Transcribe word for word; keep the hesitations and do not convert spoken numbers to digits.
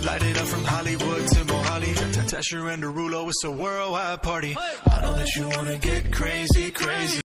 Light it up from Hollywood to Mohali. Tesher and Derulo, it's a worldwide party. I know that you wanna get crazy, crazy.